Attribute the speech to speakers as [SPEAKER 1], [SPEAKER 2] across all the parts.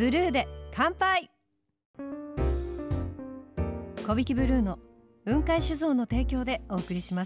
[SPEAKER 1] ブルーで乾杯。小引ブルーの雲海酒造の提供でお送りします。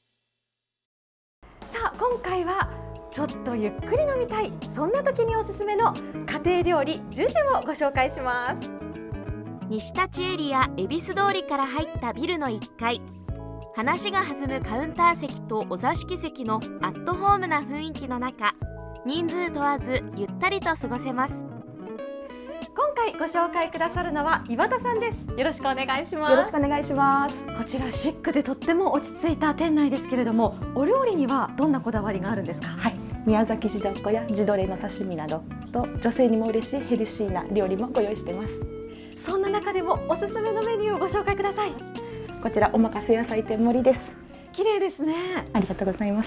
[SPEAKER 2] さあ今回はちょっとゆっくり飲みたい、そんな時におすすめの家庭料理ジュジュをご紹介します。
[SPEAKER 3] 西立エリア恵比寿通りから入ったビルの1階、話が弾むカウンター席とお座敷席のアットホームな雰囲気の中、人数問わずゆったりと過ごせます。
[SPEAKER 2] 今回ご紹介くださるのは岩田さんです。よろしくお願いします。
[SPEAKER 4] よろしくお願いします。
[SPEAKER 2] こちらシックでとっても落ち着いた店内ですけれども、お料理にはどんなこだわりがあるんですか？
[SPEAKER 4] はい、宮崎地どこや地鶏の刺身などと女性にも嬉しいヘルシーな料理もご用意しています。
[SPEAKER 2] そんな中でもおすすめのメニューをご紹介ください。
[SPEAKER 4] こちらおまかせ野菜天盛りです。
[SPEAKER 2] 綺麗ですね。
[SPEAKER 4] ありがとうございます。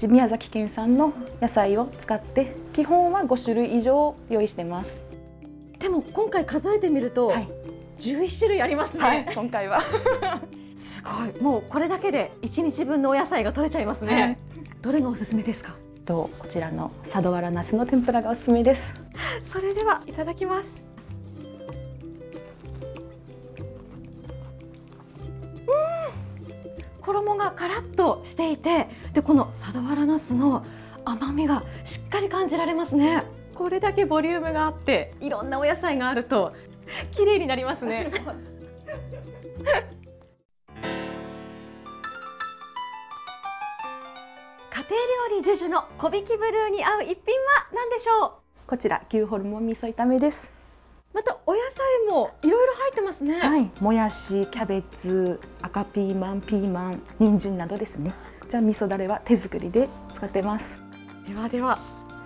[SPEAKER 4] 宮崎県産の野菜を使って基本は5種類以上用意してます。
[SPEAKER 2] でも今回数えてみると、はい、11種類ありますね。
[SPEAKER 4] はい、今回は
[SPEAKER 2] すごい。もうこれだけで1日分のお野菜が取れちゃいますね。はい、どれがおすすめですか？
[SPEAKER 4] こちらの佐渡わらなすの天ぷらがおすすめです。
[SPEAKER 2] それではいただきます。衣がカラッとしていて、でこの佐渡わらなすの甘みがしっかり感じられますね。これだけボリュームがあっていろんなお野菜があると綺麗になりますね。家庭料理ジュジュの小引ブルーに合う一品は何でしょう？
[SPEAKER 4] こちら牛ホルモン味噌炒めです。
[SPEAKER 2] またお野菜もいろいろ入ってますね。
[SPEAKER 4] はい、もやし、キャベツ、赤ピーマン、ピーマン、人参などですね。じゃあ味噌だれは手作りで使ってます。
[SPEAKER 2] では、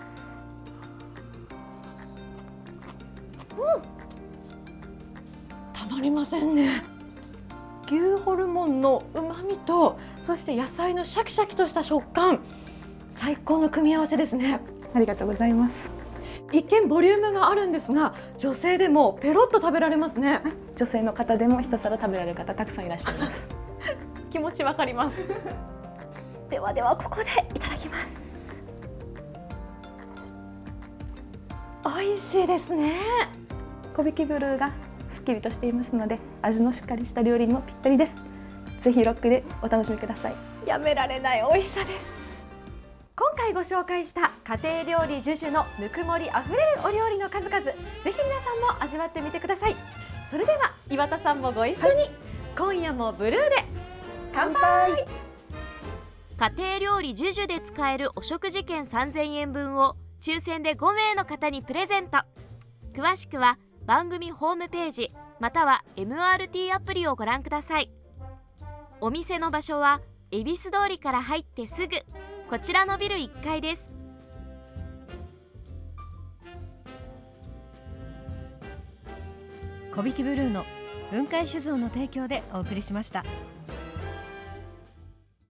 [SPEAKER 2] たまりませんね。牛ホルモンの旨味と、そして野菜のシャキシャキとした食感、最高の組み合わせですね。
[SPEAKER 4] ありがとうございます。
[SPEAKER 2] 一見ボリュームがあるんですが、女性でもペロッと食べられますね。
[SPEAKER 4] 女性の方でも一皿食べられる方たくさんいらっしゃいます。
[SPEAKER 2] 気持ちわかります。ではここでいただきます。美味しいですね。
[SPEAKER 4] 小引ブルーがすっきりとしていますので、味のしっかりした料理にもぴったりです。ぜひロックでお楽しみください。
[SPEAKER 2] やめられない美味しさです。今回ご紹介した家庭料理ジュジュのぬくもりあふれるお料理の数々、ぜひ皆さんも味わってみてください。それでは岩田さんもご一緒に、今夜もブルーで乾杯。
[SPEAKER 3] 家庭料理ジュジュで使えるお食事券3000円分を抽選で5名の方にプレゼント。詳しくは番組ホームページまたは MRT アプリをご覧ください。お店の場所は恵比寿通りから入ってすぐ、こちらのビル1階です。
[SPEAKER 1] 小引ブルーの雲海酒造の提供でお送りしました。